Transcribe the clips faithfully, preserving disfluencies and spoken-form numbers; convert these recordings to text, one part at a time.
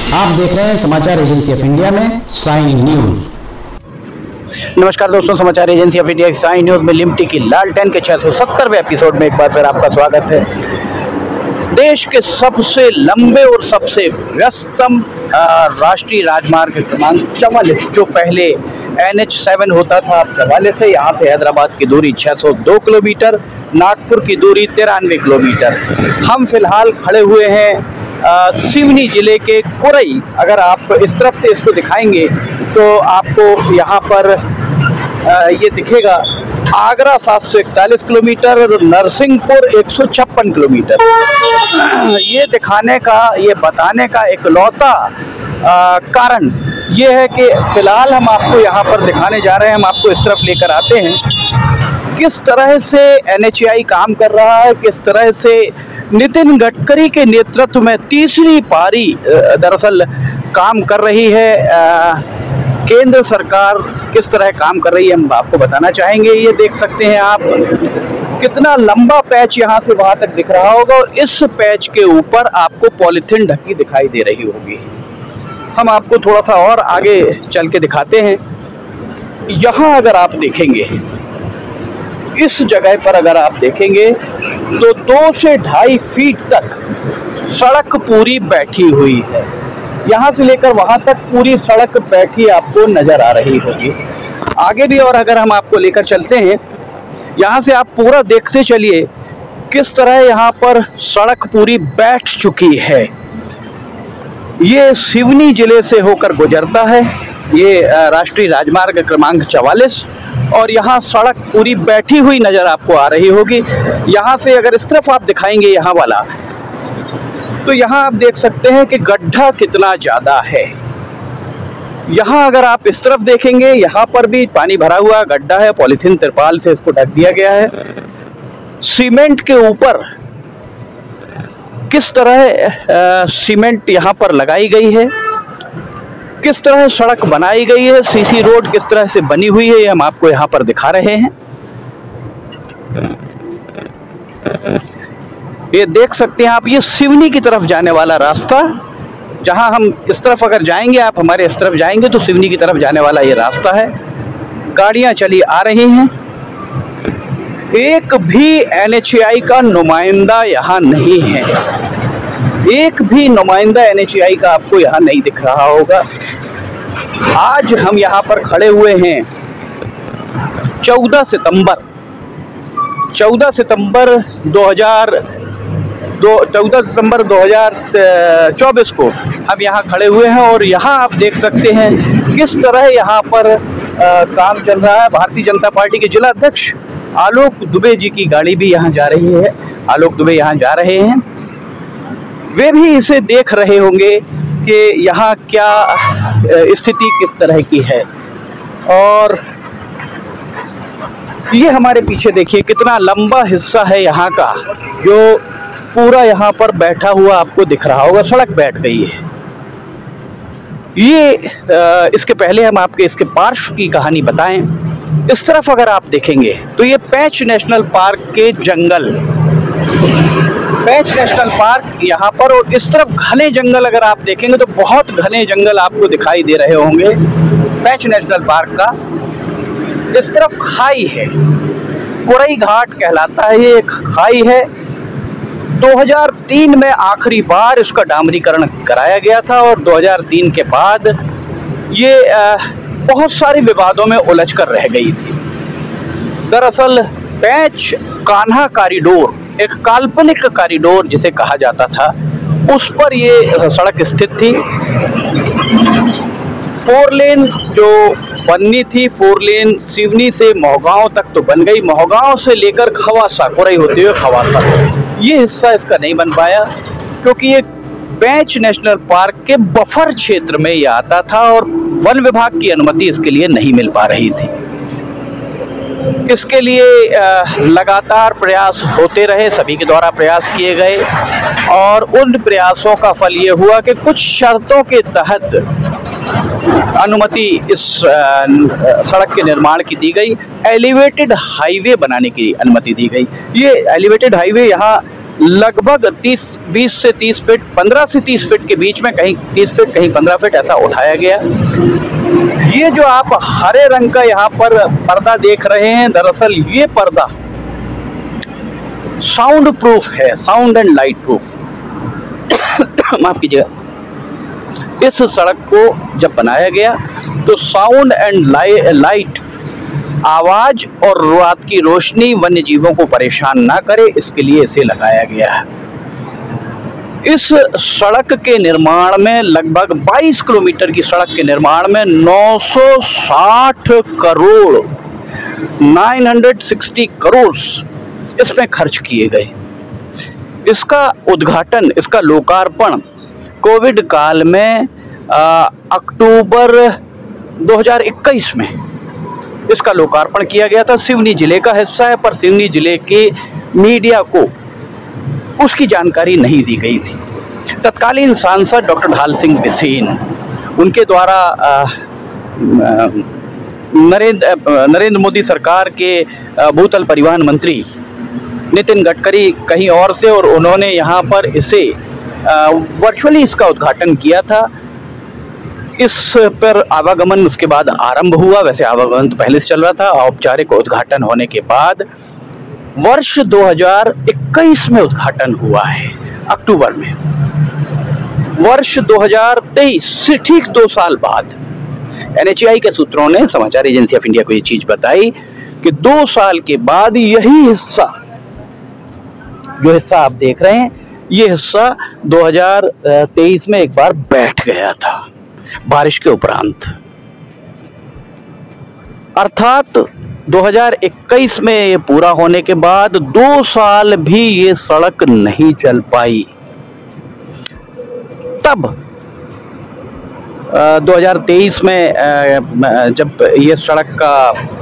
आप देख रहे हैं समाचार एजेंसी ऑफ इंडिया में साइन न्यूज। नमस्कार दोस्तों, समाचार agency of India sign news में लिमटी की लालटेन के छह सौ सत्तरवें एपिसोड में एक बार फिर आपका स्वागत है। देश के सबसे लंबे और सबसे व्यस्तम राष्ट्रीय राजमार्ग क्रमांक चवालीस, जो पहले एन एच सेवन होता था, अब चवालीस है। यहाँ से हैदराबाद की दूरी छह सौ दो किलोमीटर, नागपुर की दूरी तिरानवे किलोमीटर। हम फिलहाल खड़े हुए हैं आ, सिवनी जिले के कोरई। अगर आप इस तरफ से इसको दिखाएंगे तो आपको यहाँ पर आ, ये दिखेगा आगरा सात सौ इकतालीस किलोमीटर और नरसिंहपुर एक सौ छप्पन किलोमीटर। ये दिखाने का, ये बताने का इकलौता कारण ये है कि फिलहाल हम आपको यहाँ पर दिखाने जा रहे हैं, हम आपको इस तरफ लेकर आते हैं किस तरह से एन एच ए आई काम कर रहा है, किस तरह से नितिन गडकरी के नेतृत्व में तीसरी पारी दरअसल काम कर रही है। केंद्र सरकार किस तरह काम कर रही है हम आपको बताना चाहेंगे। ये देख सकते हैं आप, कितना लंबा पैच यहाँ से वहाँ तक दिख रहा होगा और इस पैच के ऊपर आपको पॉलीथीन ढकी दिखाई दे रही होगी। हम आपको थोड़ा सा और आगे चल के दिखाते हैं। यहाँ अगर आप देखेंगे, इस जगह पर अगर आप देखेंगे तो दो से ढाई फीट तक सड़क पूरी बैठी हुई है। यहाँ से लेकर वहाँ तक पूरी सड़क बैठी आपको नजर आ रही होगी। आगे भी और अगर हम आपको लेकर चलते हैं, यहाँ से आप पूरा देखते चलिए किस तरह यहाँ पर सड़क पूरी बैठ चुकी है। ये सिवनी जिले से होकर गुजरता है, ये राष्ट्रीय राजमार्ग क्रमांक चवालीस, और यहाँ सड़क पूरी बैठी हुई नज़र आपको आ रही होगी। यहाँ से अगर इस तरफ आप दिखाएंगे यहाँ वाला, तो यहाँ आप देख सकते हैं कि गड्ढा कितना ज़्यादा है। यहाँ अगर आप इस तरफ देखेंगे, यहाँ पर भी पानी भरा हुआ गड्ढा है, पॉलीथीन तिरपाल से इसको ढक दिया गया है। सीमेंट के ऊपर किस तरह सीमेंट यहाँ पर लगाई गई है, किस तरह सड़क बनाई गई है, सीसी रोड किस तरह से बनी हुई है, ये हम आपको यहाँ पर दिखा रहे हैं। ये देख सकते हैं आप, ये सिवनी की तरफ जाने वाला रास्ता, जहाँ हम इस तरफ अगर जाएंगे, आप हमारे इस तरफ जाएंगे तो सिवनी की तरफ जाने वाला ये रास्ता है। गाड़ियाँ चली आ रही हैं। एक भी एन एच ए आई का नुमाइंदा यहाँ नहीं है, एक भी नुमाइंदा एन एच ए आई का आपको यहाँ नहीं दिख रहा होगा। आज हम यहाँ पर खड़े हुए हैं चौदह सितंबर चौदह सितंबर दो हज़ार दो चौदह सितंबर दो हज़ार चौबीस को हम यहाँ खड़े हुए हैं और यहाँ आप देख सकते हैं किस तरह यहाँ पर आ, काम चल रहा है। भारतीय जनता पार्टी के जिला अध्यक्ष आलोक दुबे जी की गाड़ी भी यहाँ जा रही है। आलोक दुबे यहाँ जा रहे हैं, वे भी इसे देख रहे होंगे कि यहाँ क्या स्थिति किस तरह की है। और ये हमारे पीछे देखिए कितना लंबा हिस्सा है यहाँ का, जो पूरा यहाँ पर बैठा हुआ आपको दिख रहा होगा, सड़क बैठ गई है। ये इसके पहले हम आपके इसके पार्श्व की कहानी बताएं। इस तरफ अगर आप देखेंगे तो ये पैंच नेशनल पार्क के जंगल, पैंच नेशनल पार्क यहाँ पर, और इस तरफ घने जंगल अगर आप देखेंगे तो बहुत घने जंगल आपको दिखाई दे रहे होंगे पैंच नेशनल पार्क का। इस तरफ खाई है, कोरई घाट कहलाता है, ये एक खाई है। दो हज़ार तीन में आखिरी बार इसका डामरीकरण कराया गया था और दो हज़ार तीन के बाद ये बहुत सारे विवादों में उलझकर रह गई थी। दरअसल पैंच कान्हा कॉरिडोर, एक काल्पनिक कॉरिडोर जिसे कहा जाता था, उस पर ये सड़क स्थित थी। फोर लेन जो बननी थी, फोर लेन सिवनी से मोहगांव तक तो बन गई, मोहगांव से लेकर खवासा, कोरई होते हुए खवासा, ये हिस्सा इसका नहीं बन पाया क्योंकि ये पैंच नेशनल पार्क के बफर क्षेत्र में ये आता था और वन विभाग की अनुमति इसके लिए नहीं मिल पा रही थी। इसके लिए लगातार प्रयास होते रहे, सभी के द्वारा प्रयास किए गए और उन प्रयासों का फल ये हुआ कि कुछ शर्तों के तहत अनुमति इस सड़क के निर्माण की दी गई, एलिवेटेड हाईवे बनाने की अनुमति दी गई। ये एलिवेटेड हाईवे यहाँ लगभग तीस बीस से तीस फीट, पंद्रह से तीस फीट के बीच में, कहीं तीस फीट कहीं पंद्रह फीट ऐसा उठाया गया। ये जो आप हरे रंग का यहाँ पर पर्दा देख रहे हैं, दरअसल ये पर्दा साउंड प्रूफ है, साउंड एंड लाइट प्रूफ। माफ कीजिएगा। इस सड़क को जब बनाया गया तो साउंड एंड लाइट, आवाज और रात की रोशनी वन्य जीवों को परेशान ना करे, इसके लिए इसे लगाया गया है। इस सड़क के निर्माण में, लगभग बाईस किलोमीटर की सड़क के निर्माण में नौ सौ साठ करोड़ नौ सौ साठ करोड़ इसमें खर्च किए गए। इसका उद्घाटन, इसका लोकार्पण कोविड काल में अक्टूबर दो हज़ार इक्कीस में इसका लोकार्पण किया गया था। सिवनी जिले का हिस्सा है, पर सिवनी जिले के मीडिया को उसकी जानकारी नहीं दी गई थी। तत्कालीन सांसद डॉक्टर ढाल सिंह बिसेन, उनके द्वारा नरेंद्र नरेंद्र मोदी सरकार के भूतल परिवहन मंत्री नितिन गडकरी कहीं और से, और उन्होंने यहाँ पर इसे वर्चुअली इसका उद्घाटन किया था। इस पर आवागमन उसके बाद आरंभ हुआ। वैसे आवागमन तो पहले से चल रहा था। औपचारिक उद्घाटन होने के बाद वर्ष दो हज़ार इक्कीस में उद्घाटन हुआ है, अक्टूबर में। वर्ष दो हज़ार तेईस से ठीक दो साल बाद एन एच ए आई के सूत्रों ने, समाचार एजेंसी ऑफ इंडिया को ये चीज बताई कि दो साल के बाद यही हिस्सा, जो हिस्सा आप देख रहे हैं, ये हिस्सा दो हज़ार तेईस में एक बार बैठ गया था बारिश के उपरांत। अर्थात दो हज़ार इक्कीस में ये पूरा होने के बाद दो साल भी ये सड़क नहीं चल पाई। तब दो हज़ार तेईस में जब ये सड़क का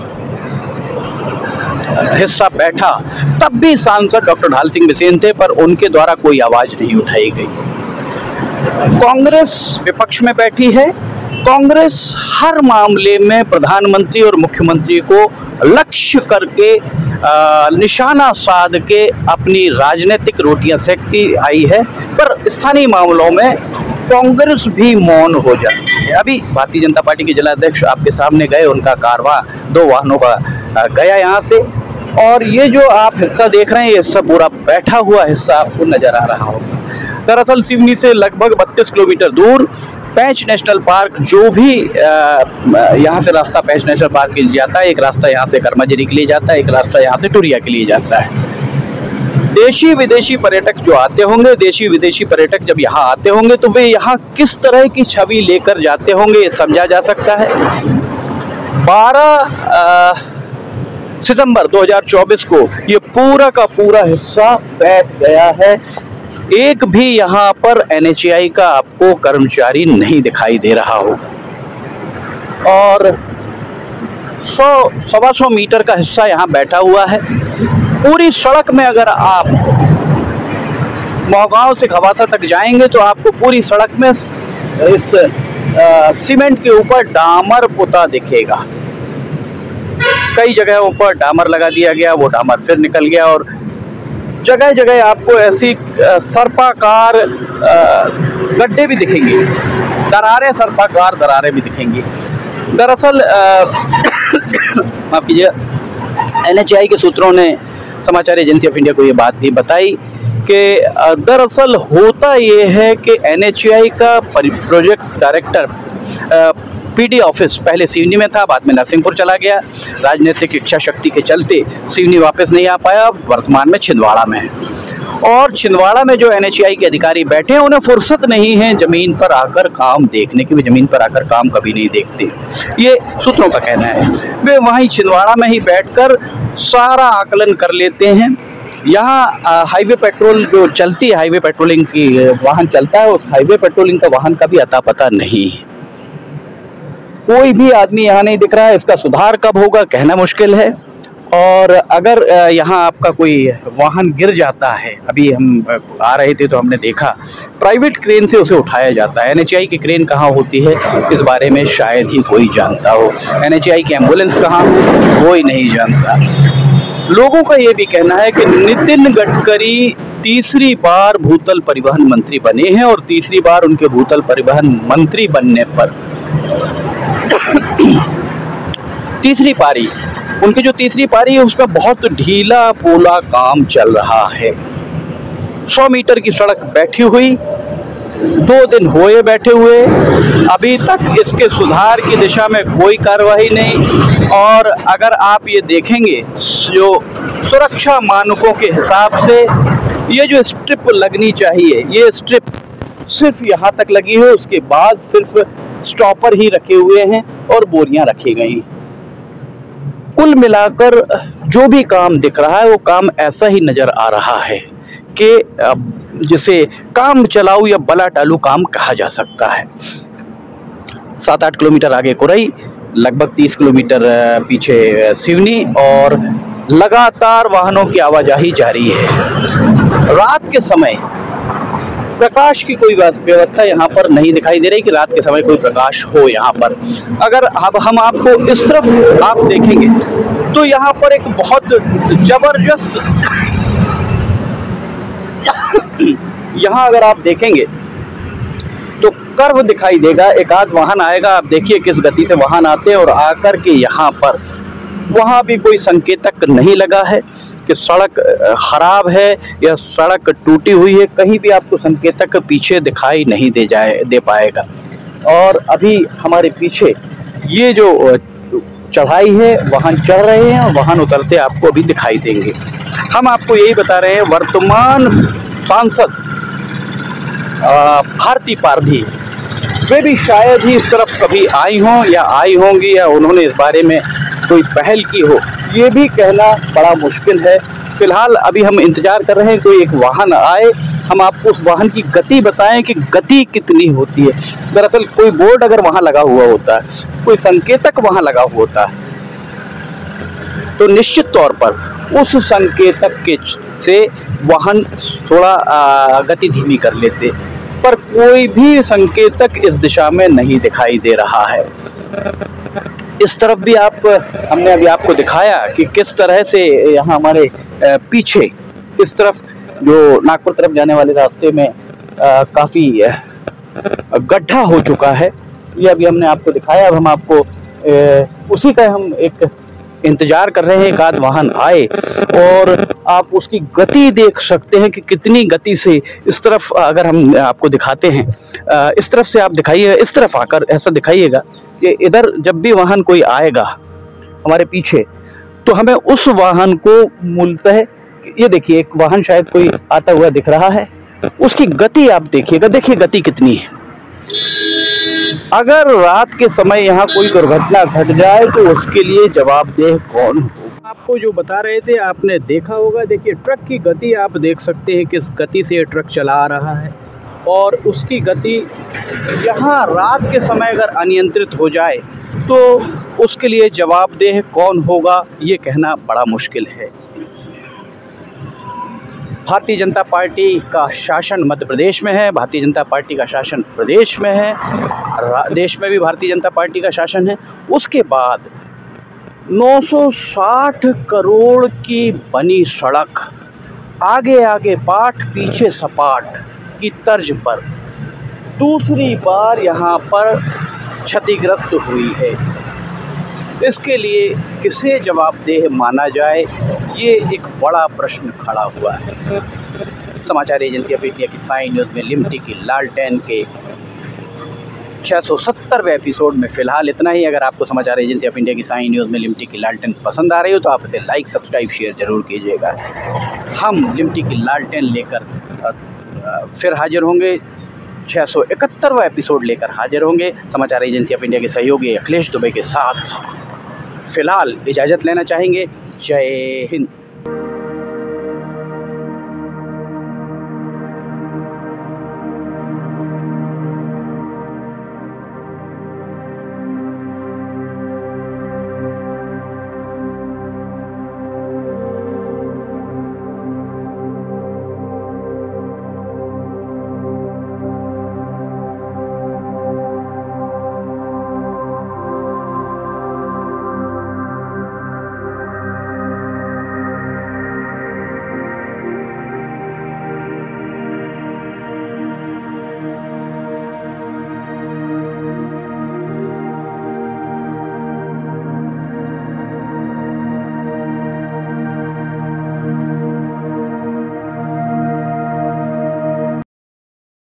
हिस्सा बैठा, तब भी सांसद डॉक्टर ढाल सिंह बिसेन थे, पर उनके द्वारा कोई आवाज नहीं उठाई गई। कांग्रेस विपक्ष में बैठी है। कांग्रेस हर मामले में प्रधानमंत्री और मुख्यमंत्री को लक्ष्य करके आ, निशाना साध के अपनी राजनीतिक रोटियां सेकती आई है, पर स्थानीय मामलों में कांग्रेस भी मौन हो जाती है। अभी भारतीय जनता पार्टी के जिलाध्यक्ष आपके सामने गए, उनका कारवां दो वाहनों का गया यहाँ से, और ये जो आप हिस्सा देख रहे हैं, ये हिस्सा पूरा बैठा हुआ हिस्सा आपको नजर आ रहा होगा। दरअसल सिवनी से लगभग बत्तीस किलोमीटर दूर पैंच नेशनल पार्क, जो भी यहाँ से रास्ता पैंच नेशनल पार्क के लिए जाता है, एक रास्ता यहाँ से कर्माजरी के लिए जाता है, एक रास्ता यहाँ से टुरिया के लिए जाता है। देशी विदेशी पर्यटक जो आते होंगे, देशी विदेशी पर्यटक जब यहाँ आते होंगे तो वे यहाँ किस तरह की छवि लेकर जाते होंगे, ये समझा जा सकता है। बारह सितंबर दो हज़ार चौबीस को ये पूरा का पूरा हिस्सा बैठ गया है। एक भी यहाँ पर एन एच ए आई का आपको कर्मचारी नहीं दिखाई दे रहा हो, और सौ सवा सौ मीटर का हिस्सा यहाँ बैठा हुआ है। पूरी सड़क में अगर आप मोहगांव से खवासा तक जाएंगे तो आपको पूरी सड़क में इस आ, सीमेंट के ऊपर डामर पुता दिखेगा। कई जगहों पर डामर लगा दिया गया, वो डामर फिर निकल गया, और जगह जगह आपको ऐसी सर्पाकार गड्ढे भी दिखेंगे, दरारें, सर्पाकार दरारें भी दिखेंगी। दरअसल माफ कीजिए, एन एच ए आई के सूत्रों ने समाचार एजेंसी ऑफ इंडिया को ये बात भी बताई कि दरअसल होता ये है कि एन एच ए आई का project director P D office पहले सिवनी में था, बाद में नरसिंहपुर चला गया। राजनीतिक इच्छा शक्ति के चलते सिवनी वापस नहीं आ पाया, वर्तमान में छिंदवाड़ा में है। और छिंदवाड़ा में जो एन एच ए आई के अधिकारी बैठे हैं, उन्हें फुर्सत नहीं है जमीन पर आकर काम देखने की। वे जमीन पर आकर काम कभी नहीं देखते, ये सूत्रों का कहना है। वे वहीं छिंदवाड़ा में ही बैठकर सारा आकलन कर लेते हैं। यहाँ हाईवे पेट्रोल जो चलती है, हाईवे पेट्रोलिंग की वाहन चलता है, उस हाईवे पेट्रोलिंग का वाहन का भी अता पता नहीं है। कोई भी आदमी यहाँ नहीं दिख रहा है। इसका सुधार कब होगा कहना मुश्किल है। और अगर यहाँ आपका कोई वाहन गिर जाता है, अभी हम आ रहे थे तो हमने देखा प्राइवेट क्रेन से उसे उठाया जाता है। एन एच ए आई की क्रेन कहाँ होती है इस बारे में शायद ही कोई जानता हो। एन एच ए आई की एम्बुलेंस कहाँ, कोई नहीं जानता। लोगों का ये भी कहना है कि नितिन गडकरी तीसरी बार भूतल परिवहन मंत्री बने हैं और तीसरी बार उनके भूतल परिवहन मंत्री बनने पर तीसरी पारी उनकी जो तीसरी पारी है उसमें बहुत ढीला पोला काम चल रहा है। सौ मीटर की सड़क बैठी हुई, दो दिन हुए बैठे हुए, अभी तक इसके सुधार की दिशा में कोई कार्रवाई नहीं। और अगर आप ये देखेंगे जो सुरक्षा मानकों के हिसाब से ये जो स्ट्रिप लगनी चाहिए, ये स्ट्रिप सिर्फ यहाँ तक लगी है, उसके बाद सिर्फ स्टॉपर ही रखे हुए हैं और बोरियां रखी गई। कुल मिलाकर जो भी काम दिख रहा है वो काम ऐसा ही नज़र आ रहा है कि जिसे काम चलाऊ या बला टालू काम कहा जा सकता है। सात आठ किलोमीटर आगे कुरई, लगभग तीस किलोमीटर पीछे सिवनी और लगातार वाहनों की आवाजाही जारी है। रात के समय प्रकाश की कोई व्यवस्था यहाँ पर नहीं दिखाई दे रही कि रात के समय कोई प्रकाश हो यहाँ पर। अगर अब हम आपको इस तरफ आप देखेंगे तो यहाँ पर एक बहुत जबरदस्त यहाँ अगर आप देखेंगे तो कर्व दिखाई देगा, एक आध वाहन आएगा, आप देखिए किस गति से वाहन आते हैं और आकर के यहाँ पर वहाँ भी कोई संकेतक नहीं लगा है कि सड़क खराब है या सड़क टूटी हुई है, कहीं भी आपको संकेतक पीछे दिखाई नहीं दे जाए दे पाएगा। और अभी हमारे पीछे ये जो चढ़ाई है वाहन चढ़ रहे हैं और वाहन उतरते आपको अभी दिखाई देंगे। हम आपको यही बता रहे हैं, वर्तमान सांसद भारती पारधी वे भी शायद ही इस तरफ कभी आई हों या आई होंगी या उन्होंने इस बारे में कोई पहल की हो, ये भी कहना बड़ा मुश्किल है। फिलहाल अभी हम इंतजार कर रहे हैं कोई एक वाहन आए, हम आपको उस वाहन की गति बताएं कि गति कितनी होती है। दरअसल कोई बोर्ड अगर वहाँ लगा हुआ होता है, कोई संकेतक वहाँ लगा हुआ होता है, तो निश्चित तौर पर उस संकेतक के से वाहन थोड़ा गति धीमी कर लेते, पर कोई भी संकेतक इस दिशा में नहीं दिखाई दे रहा है। इस तरफ भी आप हमने अभी आपको दिखाया कि किस तरह से यहाँ हमारे पीछे इस तरफ जो नागपुर तरफ जाने वाले रास्ते में काफ़ी गड्ढा हो चुका है, ये अभी हमने आपको दिखाया। अब हम आपको उसी का हम एक इंतज़ार कर रहे हैं, एक आध वाहन आए और आप उसकी गति देख सकते हैं कि कितनी गति से इस तरफ अगर हम आपको दिखाते हैं, इस तरफ से आप दिखाइए, इस तरफ आकर ऐसा दिखाइएगा कि इधर जब भी वाहन कोई आएगा हमारे पीछे तो हमें उस वाहन को मूलतः, ये देखिए एक वाहन शायद कोई आता हुआ दिख रहा है, उसकी गति आप देखिएगा, देखिए गति कितनी है। अगर रात के समय यहाँ कोई दुर्घटना घट जाए तो उसके लिए जवाबदेह कौन होगा? आपको जो बता रहे थे आपने देखा होगा, देखिए ट्रक की गति आप देख सकते हैं किस गति से ये ट्रक चला आ रहा है और उसकी गति यहाँ रात के समय अगर अनियंत्रित हो जाए तो उसके लिए जवाबदेह कौन होगा, ये कहना बड़ा मुश्किल है। भारतीय जनता पार्टी का शासन मध्य प्रदेश में है, भारतीय जनता पार्टी का शासन प्रदेश में है, देश में भी भारतीय जनता पार्टी का शासन है। उसके बाद नौ सौ साठ करोड़ की बनी सड़क आगे आगे पाठ पीछे सपाट की तर्ज पर दूसरी बार यहाँ पर क्षतिग्रस्त हुई है। इसके लिए किसे जवाबदेह माना जाए, ये एक बड़ा प्रश्न खड़ा हुआ है। समाचार एजेंसी ऑफ इंडिया की साई न्यूज़ में लिमटी की लालटेन के छः सौ सत्तरवें एपिसोड में फ़िलहाल इतना ही। अगर आपको समाचार एजेंसी ऑफ इंडिया की साई न्यूज़ में लिमटी की लालटेन पसंद आ रही हो तो आप इसे लाइक सब्सक्राइब शेयर ज़रूर कीजिएगा। हम लिमटी की लालटेन लेकर फिर हाजिर होंगे, छः सौ इकहत्तरवां एपिसोड लेकर हाजिर होंगे समाचार एजेंसी ऑफ इंडिया के सहयोगी अखिलेश दुबे के साथ। फ़िलहाल इजाज़त लेना चाहेंगे। जय हिंद।